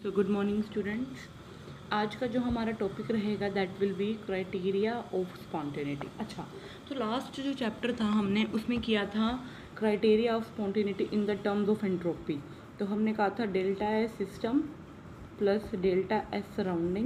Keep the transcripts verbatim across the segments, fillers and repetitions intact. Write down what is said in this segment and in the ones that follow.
तो good morning students. आज का जो हमारा टॉपिक रहेगा that will be criteria of spontaneity. अच्छा, तो लास्ट जो चैप्टर था हमने उसमें किया था criteria of spontaneity in the terms of entropy. तो हमने कहा था delta S system plus delta S surrounding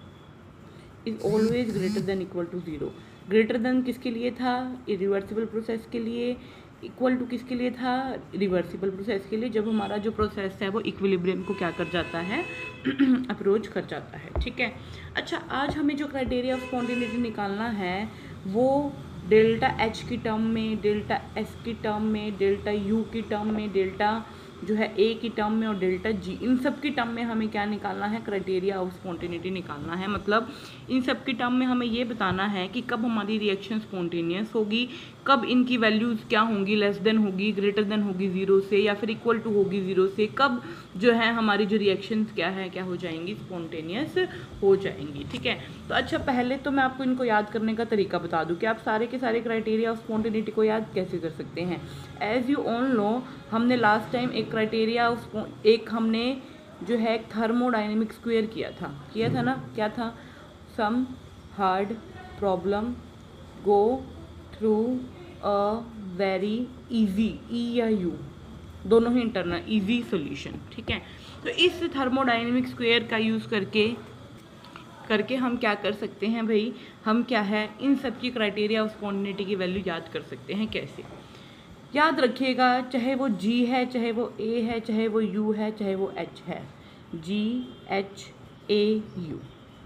is always greater than equal to zero. Greater than किसके लिए था? इरिवर्सिबल प्रोसेस के लिए। इक्वल टू किसके लिए था? रिवर्सिबल प्रोसेस के लिए, जब हमारा जो प्रोसेस है वो इक्विलिब्रियम को क्या कर जाता है अप्रोच कर जाता है। ठीक है। अच्छा, आज हमें जो क्राइटेरिया ऑफ स्पॉन्टेनिटी निकालना है वो डेल्टा एच की टर्म में, डेल्टा एस की टर्म में, डेल्टा यू की टर्म में, डेल्टा जो है ए की टर्म में और डेल्टा जी, इन सब की टर्म में हमें क्या निकालना है? क्राइटेरिया ऑफ स्पॉन्टेनिटी निकालना है। मतलब इन सब की टर्म में हमें ये बताना है कि कब हमारी रिएक्शन स्पॉन्टेनियस होगी, कब इनकी वैल्यूज़ क्या होंगी, लेस देन होगी, ग्रेटर देन होगी ज़ीरो से, या फिर इक्वल टू होगी ज़ीरो से, कब जो है हमारी जो रिएक्शंस क्या है क्या हो जाएंगी, स्पॉन्टेनियस हो जाएंगी। ठीक है। तो अच्छा, पहले तो मैं आपको इनको याद करने का तरीका बता दूं कि आप सारे के सारे क्राइटेरिया ऑफ स्पॉन्टेनिटी को याद कैसे कर सकते हैं। एज यू ऑल नो, हमने लास्ट टाइम एक क्राइटेरिया ऑफ एक हमने जो है थर्मोडाइनमिक स्क्वायर किया था किया था ना क्या था? Some hard problem go through a very easy, E या यू दोनों ही इंटरनल इजी सॉल्यूशन। ठीक है। तो इस थर्मोडाइनमिक स्क्वायर का यूज़ करके करके हम क्या कर सकते हैं भाई, हम क्या है इन सब की क्राइटेरिया ऑफ स्पॉन्टेनिटी की वैल्यू याद कर सकते हैं। कैसे याद रखिएगा, चाहे वो G है, चाहे वो A है, चाहे वो U है, चाहे वो H है, G H A U,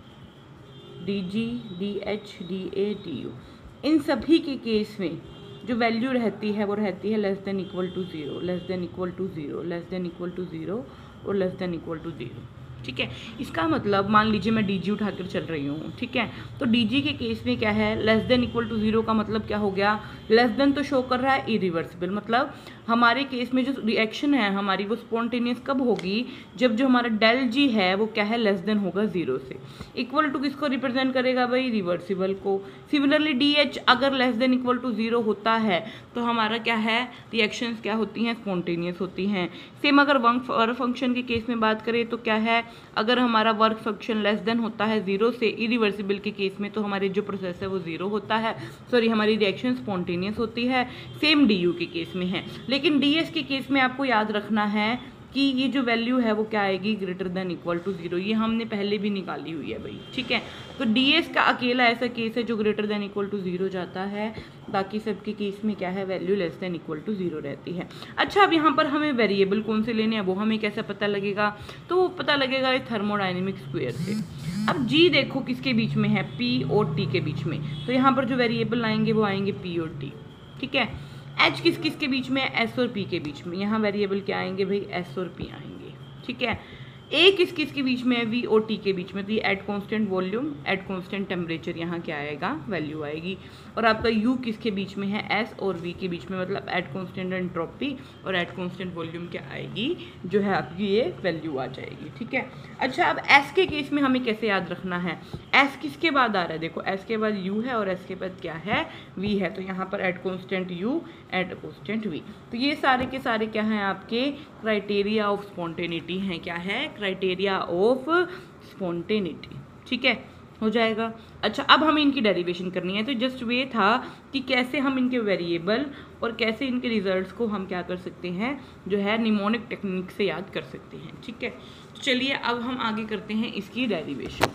D G D H D A D U, इन सभी के केस में जो वैल्यू रहती है वो रहती है less than equal to zero, less than equal to zero, less than equal to zero और less than equal to zero. ठीक है। इसका मतलब मान लीजिए मैं डीजी उठाकर चल रही हूँ। ठीक है। तो डीजी के केस में क्या है? Less than equal to zero का मतलब क्या हो गया? लेस देन तो शो कर रहा है इरिवर्सिबल, मतलब हमारे केस में जो रिएक्शन है हमारी वो स्पॉन्टेनियस कब होगी? जब जो हमारा डेल जी है वो क्या है? लेस देन होगा ज़ीरो से। इक्वल टू किसको रिप्रेजेंट करेगा भाई? रिवर्सिबल को। सिमिलरली डी एच अगर less than equal to zero होता है तो हमारा क्या है? रिएक्शंस क्या होती हैं? स्पॉन्टेनियस होती हैं। सेम अगर वर्क फंक्शन के केस में बात करें तो क्या है? अगर हमारा वर्क फंक्शन लेस देन होता है ज़ीरो से, इरिवर्सिबल के केस में तो हमारे जो प्रोसेस है वो ज़ीरो होता है, सॉरी हमारी रिएक्शन स्पॉन्टेनियस होती है। सेम डी यू के केस में है। लेकिन डी एस के केस में आपको याद रखना है कि ये जो वैल्यू है वो क्या आएगी? Greater than equal to zero. ये हमने पहले भी निकाली हुई है भाई। ठीक है। तो डी एस का अकेला ऐसा केस है जो greater than equal to zero जाता है, बाकी सबके केस में क्या है? Value less than equal to zero रहती है। अच्छा, अब यहाँ पर हमें वेरिएबल कौन से लेने हैं वो हमें कैसे पता लगेगा? तो वो पता लगेगा थर्मोडाइनमिक स्क्वायर से। अब जी देखो किसके बीच में है? पी और टी के बीच में। तो यहाँ पर जो वेरिएबल आएंगे वो आएंगे पी और टी। ठीक है। एच किस किस के बीच में? एस और पी के बीच में। यहाँ वेरिएबल क्या आएंगे भाई? एस और पी आएंगे। ठीक है। ए किस किस के बीच में है? वी और टी के बीच में। तो ये at constant volume, at constant temperature यहाँ क्या आएगा? वैल्यू आएगी। और आपका यू किसके बीच में है? एस और वी के बीच में, मतलब एट कांस्टेंट एंट्रोपी और एट कांस्टेंट वॉल्यूम क्या आएगी? जो है आपकी ये वैल्यू आ जाएगी। ठीक है। अच्छा, अब एस के केस में हमें कैसे याद रखना है? एस किसके बाद आ रहा है? देखो एस के बाद यू है और एस के बाद क्या है? वी है। तो यहाँ पर at constant U, at constant V. तो ये सारे के सारे क्या हैं? आपके क्राइटेरिया ऑफ स्पॉन्टेनिटी हैं। क्या है? Criteria of spontaneity. ठीक है, हो जाएगा। अच्छा, अब हमें इनकी डेरिवेशन करनी है। तो जस्ट वे था कि कैसे हम इनके वेरिएबल और कैसे इनके रिजल्ट्स को हम क्या कर सकते हैं, जो है निमोनिक टेक्निक से याद कर सकते हैं। ठीक है। तो चलिए अब हम आगे करते हैं इसकी डेरिवेशन।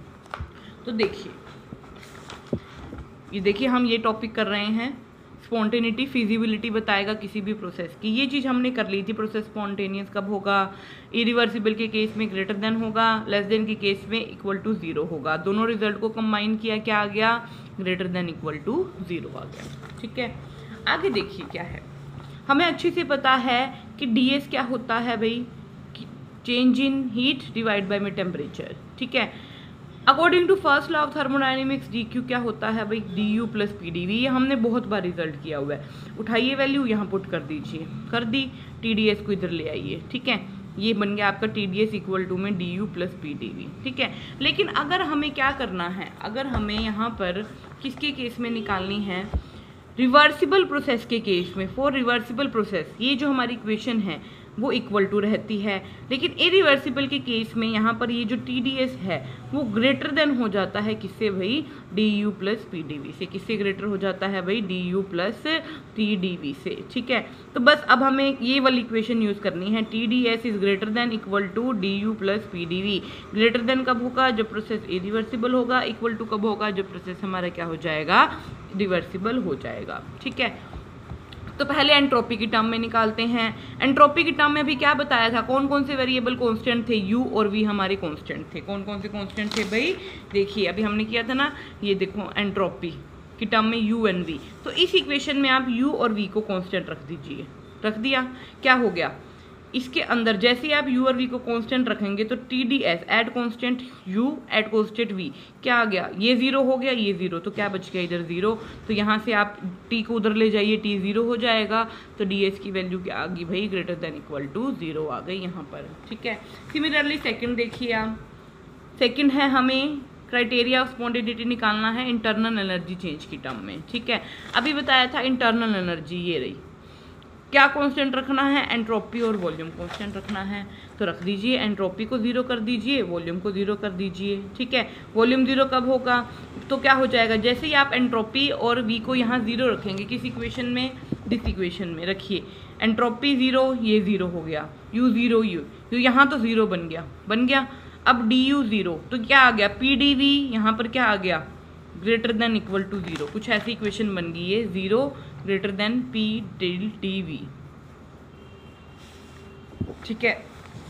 तो देखिए, ये देखिए हम ये टॉपिक कर रहे हैं स्पॉन्टेनिटी, फिजिबिलिटी बताएगा किसी भी प्रोसेस की। ये चीज़ हमने कर ली थी। प्रोसेस स्पॉन्टेनियस कब होगा? इरिवर्सिबल के केस में ग्रेटर देन होगा, लेस देन के केस में इक्वल टू ज़ीरो होगा। दोनों रिजल्ट को कंबाइन किया, क्या आ गया? Greater than equal to zero आ गया। ठीक है। आगे देखिए क्या है, हमें अच्छे से पता है कि डी एस क्या होता है भाई? Change in heat divide by में टेम्परेचर। ठीक है। According to first law of thermodynamics D Q क्या होता है भाई? D U plus P D V. ये हमने बहुत बार रिजल्ट किया हुआ है। उठाइए वैल्यू, यहाँ पुट कर दीजिए, कर दी। टी डी एस को इधर ले आइए। ठीक है। ये बन गया आपका T D S equal to में D U plus P D V. ठीक है। लेकिन अगर हमें क्या करना है, अगर हमें यहाँ पर किसके केस में निकालनी है? रिवर्सिबल प्रोसेस के केस में। फॉर रिवर्सिबल प्रोसेस, ये जो हमारी इक्वेशन है वो इक्वल टू रहती है। लेकिन इरिवर्सिबल के केस में यहाँ पर ये जो टी डी एस है वो ग्रेटर देन हो जाता है किससे भाई, D U plus P D V से। किससे ग्रेटर हो जाता है भाई, D U plus P D V से। ठीक है, तो बस अब हमें ये वाली इक्वेशन यूज़ करनी है, T D S is greater than equal to D U plus P D V. Greater than कब होगा, जब प्रोसेस इरिवर्सिबल होगा। इक्वल टू कब होगा, जब प्रोसेस हमारा क्या हो जाएगा, रिवर्सिबल हो जाएगा। ठीक है, तो पहले एंट्रोपी की टर्म में निकालते हैं। एंट्रोपी की टर्म में अभी क्या बताया था, कौन कौन से वेरिएबल कांस्टेंट थे, u और v हमारे कांस्टेंट थे। कौन कौन से कांस्टेंट थे भाई, देखिए अभी हमने किया था ना, ये देखो एंट्रोपी की टर्म में u एंड v। तो इस इक्वेशन में आप u और v को कांस्टेंट रख दीजिए। रख दिया, क्या हो गया, इसके अंदर जैसे आप u और v को कांस्टेंट रखेंगे तो T D S at constant u at constant v, क्या आ गया, ये जीरो हो गया, ये जीरो, तो क्या बच गया इधर जीरो। तो यहाँ से आप t को उधर ले जाइए, t जीरो हो जाएगा, तो ds की वैल्यू क्या आ गई भाई, greater than equal to zero आ गई यहाँ पर। ठीक है, सिमिलरली सेकंड देखिए आप, सेकंड है हमें क्राइटेरिया ऑफ स्पॉन्टेनिटी निकालना है इंटरनल एनर्जी चेंज की टर्म में। ठीक है, अभी बताया था इंटरनल एनर्जी ये रही, क्या कांस्टेंट रखना है, एंट्रोपी और वॉल्यूम कांस्टेंट रखना है। तो रख दीजिए, एंट्रोपी को जीरो कर दीजिए, वॉल्यूम को जीरो कर दीजिए। ठीक है, वॉल्यूम जीरो कब होगा, तो क्या हो जाएगा, जैसे ही आप एंट्रोपी और वी को यहाँ जीरो रखेंगे, किस इक्वेशन में, दिस इक्वेशन में रखिए, एंट्रोपी जीरो, ये जीरो हो गया, यू जीरो, यू यू यहाँ तो जीरो बन गया, बन गया। अब डी यू जीरो, तो क्या आ गया, पी डी वी यहाँ पर क्या आ गया, greater than equal to zero. कुछ ऐसी इक्वेशन बन गई है, zero greater than P del T V. ठीक है,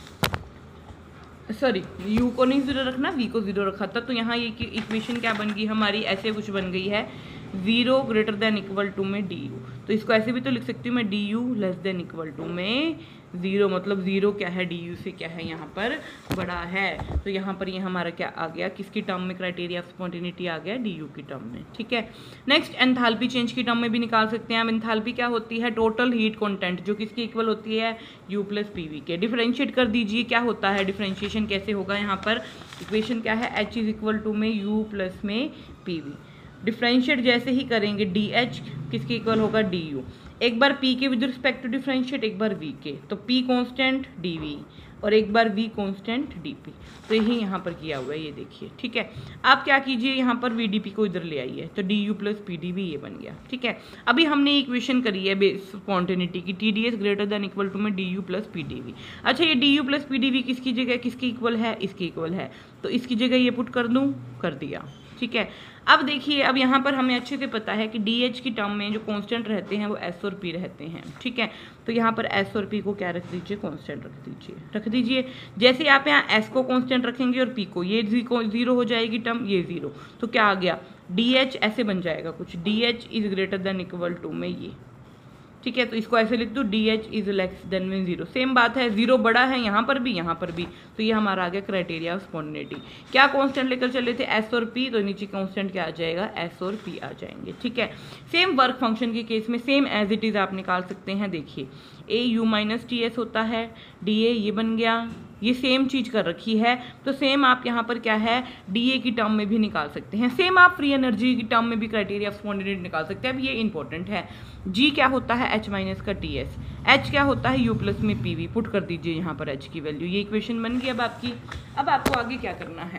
सॉरी u को नहीं जीरो रखना, v को जीरो रखा था, तो यहाँ ये इक्वेशन क्या बन गई हमारी, ऐसे कुछ बन गई है, zero greater than equal to में डी यू। तो इसको ऐसे भी तो लिख सकती हूँ मैं, D U less than equal to में जीरो, मतलब जीरो क्या है, डी यू से क्या है यहाँ पर बड़ा है। तो यहाँ पर ये यह हमारा क्या आ गया, किसकी टर्म में, क्राइटेरिया ऑफ स्पॉन्टेनिटी आ गया डी यू की टर्म में। ठीक है, नेक्स्ट एंथैल्पी चेंज की टर्म में भी निकाल सकते हैं हम। एंथैल्पी क्या होती है, टोटल हीट कॉन्टेंट, जो किसकी इक्वल होती है, यू प्लस पी वी के। डिफरेंशिएट कर दीजिए, क्या होता है, डिफरेंशिएशन कैसे होगा, यहाँ पर इक्वेशन क्या है, एच इज इक्वल टू में यू प्लस में पी वी। डिफरेंशिएट जैसे ही करेंगे, डी एच किसके इक्वल होगा, डी यू। एक बार p के विद रिस्पेक्ट टू डिफरेंशिएट, एक बार v के, तो p कांस्टेंट dv और एक बार v कांस्टेंट dp। तो यही यहाँ पर किया हुआ है, ये देखिए। ठीक है, आप क्या कीजिए, यहाँ पर vdp को इधर ले आइए, तो du plus P D V ये बन गया। ठीक है, अभी हमने इक्वेशन करी है बेस स्पॉन्टेनिटी की, T D S greater than equal to में du plus P D V. अच्छा, ये du plus P D V किसकी जगह, किसकी इक्वल है, इसकी इक्वल है, तो इसकी जगह ये पुट कर दूँ, कर दिया। ठीक है, अब देखिए, अब यहाँ पर हमें अच्छे से पता है कि डी एच की टर्म में जो कांस्टेंट रहते हैं वो एस और पी रहते हैं। ठीक है, तो यहाँ पर एस और पी को क्या रख दीजिए, कांस्टेंट रख दीजिए, रख दीजिए। जैसे आप यहाँ एस को कांस्टेंट रखेंगे और पी को, ये जीरो हो जाएगी टर्म, ये जीरो, तो क्या आ गया, डी एच ऐसे बन जाएगा कुछ, D H is greater than equal to में ये। ठीक है, तो इसको ऐसे लिख दो, D H is less than में जीरो। सेम बात है, जीरो बड़ा है यहाँ पर भी, यहाँ पर भी, तो ये हमारा आ गया क्राइटेरिया ऑफ स्पॉन्टेनिटी। क्या कांस्टेंट लेकर चले थे, एस और पी, तो नीचे कांस्टेंट क्या आ जाएगा, एस और पी आ जाएंगे। ठीक है, सेम वर्क फंक्शन के केस में सेम एज इट इज आप निकाल सकते हैं। देखिए, A U minus T S होता है, डी ए ये बन गया, ये सेम चीज कर रखी है, तो सेम आप यहाँ पर क्या है, डी ए की टर्म में भी निकाल सकते हैं। सेम आप फ्री एनर्जी की टर्म में भी क्राइटेरिया ऑफ स्पॉन्टेनिटी निकाल सकते हैं। अब ये इंपॉर्टेंट है, जी क्या होता है, एच माइनस का टी एस, एच क्या होता है, यू प्लस में पी वी। पुट कर दीजिए यहाँ पर एच की वैल्यू, ये इक्वेशन बन गई अब आपकी। अब आपको आगे क्या करना है,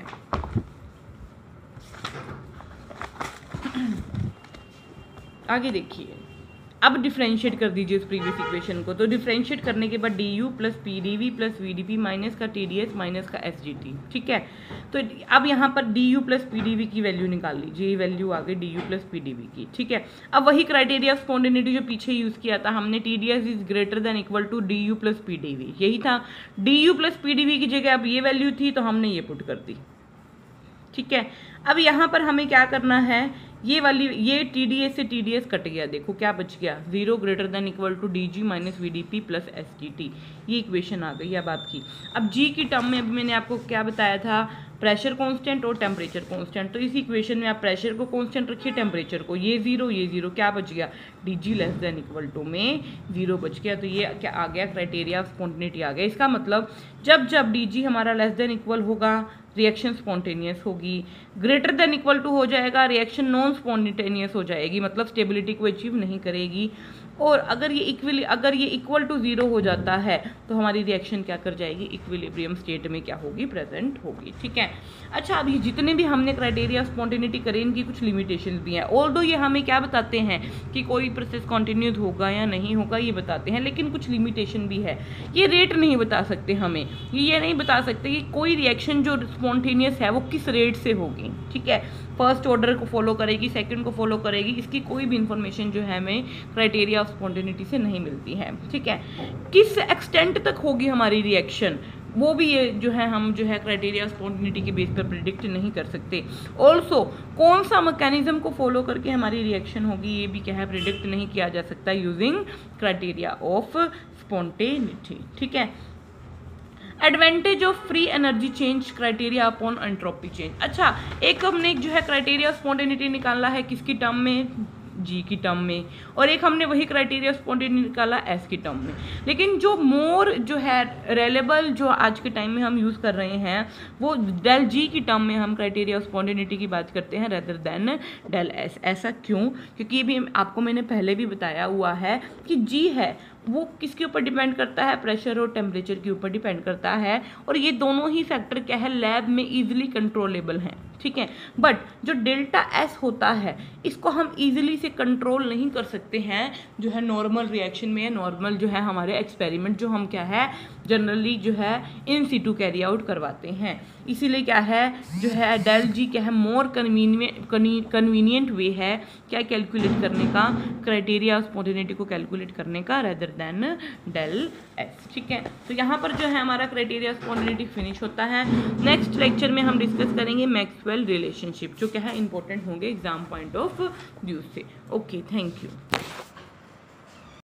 आगे देखिए, अब डिफरेंशिएट कर दीजिए उस प्रीवियस इक्वेशन को। तो डिफरेंशिएट करने के बाद D U plus P D V plus V D P minus का टी डी एस माइनस का एस जी टी। ठीक है, तो अब यहाँ पर D U plus P D V की वैल्यू निकाल लीजिए, ये वैल्यू आ गई D U plus P D V की। ठीक है, अब वही क्राइटेरिया ऑफ स्पॉन्टेनिटी जो पीछे यूज किया था हमने, T D S is greater than equal to D U plus P D V, यही था। D U plus P D V की जगह अब ये वैल्यू थी, तो हमने ये पुट कर दी। ठीक है, अब यहाँ पर हमें क्या करना है, ये वाली, ये टी डी एस से टी डी एस कट गया, देखो क्या बच गया, zero greater than equal to D G minus V D P plus S G T. ये इक्वेशन आ गई अब आपकी। अब जी की टर्म में अभी मैंने आपको क्या बताया था, प्रेशर कांस्टेंट और टेम्परेचर कांस्टेंट। तो इस इक्वेशन में आप प्रेशर को कांस्टेंट रखिए, टेम्परेचर को, ये जीरो ये जीरो, क्या बच गया, D G less than equal to में जीरो बच गया। तो ये क्या आ गया, क्राइटेरिया ऑफ स्पॉन्टेनिटी आ गया। इसका मतलब जब जब डी जी हमारा लेस देन इक्वल होगा, रिएक्शन स्पॉन्टेनियस होगी, ग्रेटर देन इक्वल टू हो जाएगा, रिएक्शन नॉन स्पॉन्टेनियस हो जाएगी, मतलब स्टेबिलिटी को अचीव नहीं करेगी। और अगर ये इक्वली अगर ये इक्वल टू जीरो हो जाता है तो हमारी रिएक्शन क्या कर जाएगी, इक्विलिब्रियम स्टेट में क्या होगी, प्रेजेंट होगी। ठीक है। अच्छा, अब ये जितने भी हमने क्राइटेरिया ऑफ स्पॉन्टेनिटी करे इनकी कुछ लिमिटेशंस भी हैं। ऑल्दो ये हमें क्या बताते हैं कि कोई प्रोसेस कंटिन्यूड होगा या नहीं होगा ये बताते हैं, लेकिन कुछ लिमिटेशन भी है। ये रेट नहीं बता सकते हमें, ये ये नहीं बता सकते कि कोई रिएक्शन जो स्पॉन्टेनियस है वो किस रेट से होगी। ठीक है, फर्स्ट ऑर्डर को फॉलो करेगी, सेकंड को फॉलो करेगी, इसकी कोई भी इंफॉर्मेशन जो है हमें क्राइटेरिया ऑफ स्पॉन्टेनिटी से नहीं मिलती है। ठीक है, किस एक्सटेंट तक होगी हमारी रिएक्शन वो भी ये जो है हम जो है क्राइटेरिया ऑफ स्पॉन्टेनिटी के बेस पर प्रिडिक्ट नहीं कर सकते। ऑल्सो कौन सा मैकेनिज्म को फॉलो करके हमारी रिएक्शन होगी ये भी क्या है प्रिडिक्ट नहीं किया जा सकता यूजिंग क्राइटेरिया ऑफ स्पॉन्टेनिटी। ठीक है। Advantage of free energy change criteria upon entropy change. अच्छा, एक हमने जो है क्राइटेरिया ऑफ स्पॉन्टेनिटी निकाला है किसकी टर्म में, जी की टर्म में, और एक हमने वही क्राइटेरिया ऑफ स्पॉन्टेनिटी निकाला एस की टर्म में। लेकिन जो मोर जो है रेलेबल जो आज के टाइम में हम यूज़ कर रहे हैं वो डेल जी की टर्म में हम क्राइटेरिया ऑफ स्पॉन्टेनिटी की बात करते हैं रेदर देन डेल एस। ऐसा क्यों? क्योंकि ये भी आपको मैंने पहले भी बताया हुआ है कि जी है वो किसके ऊपर डिपेंड करता है, प्रेशर और टेम्परेचर के ऊपर डिपेंड करता है, और ये दोनों ही फैक्टर क्या है लैब में इजीली कंट्रोलेबल हैं। ठीक है, बट जो डेल्टा एस होता है इसको हम इजीली से कंट्रोल नहीं कर सकते हैं जो है नॉर्मल रिएक्शन में, नॉर्मल जो है हमारे एक्सपेरिमेंट जो हम क्या है जनरली जो है इन सीटू कैरी आउट करवाते हैं। इसीलिए क्या है जो है डेल जी क्या है मोर कन्वीनियंट कन्वीनियंट वे है क्या कैलकुलेट करने का, क्राइटेरिया ऑफ स्पॉन्टेनिटी को कैलकुलेट करने का रेदर देन डेल एस। ठीक है, तो यहाँ पर जो है हमारा क्राइटेरिया ऑफ स्पॉन्टेनिटी फिनिश होता है। नेक्स्ट लेक्चर में हम डिस्कस करेंगे मैक्सवेल रिलेशनशिप जो क्या है इंपॉर्टेंट होंगे एग्जाम पॉइंट ऑफ व्यू से। Okay, thank you.